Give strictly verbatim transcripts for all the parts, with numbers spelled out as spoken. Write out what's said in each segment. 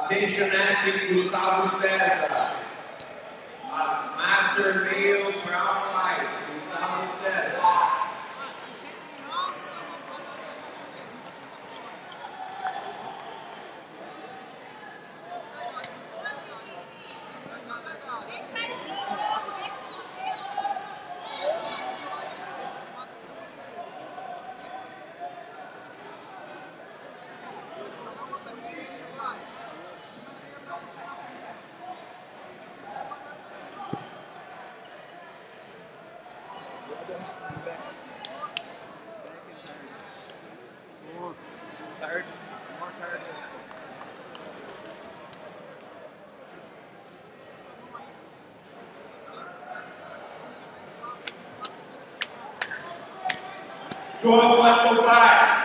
Attention athlete Gustavo César. Uh, Master male brown light, Gustavo César. Tired? More tired. Joel, let's go back.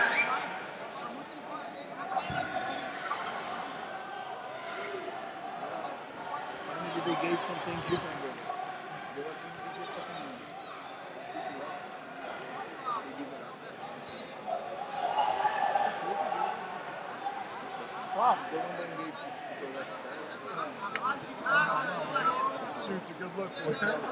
Maybe they gave something different there. They were trying to give something. They give it up. Wow, the one that gave so that's it's a good look for you.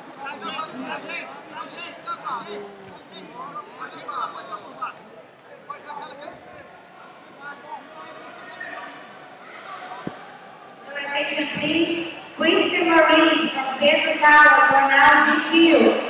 Attention please, Christian Marie from Pedro Sala for now G Q.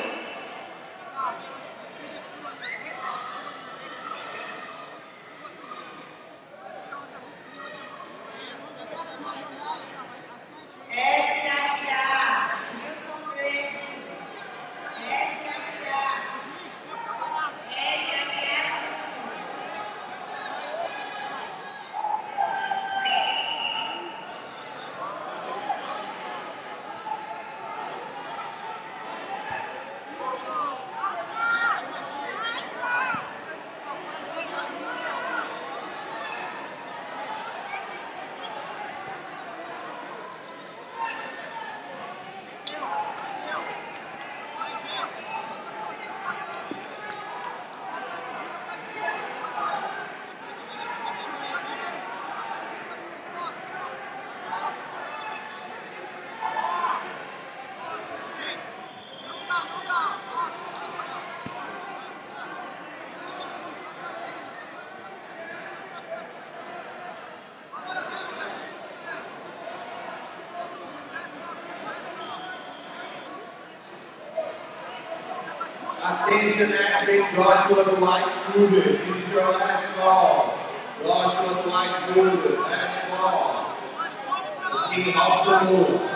Attention athlete Joshua Dwight Rubin. This is your last call. Joshua Dwight Rubin, last call. The team also moves.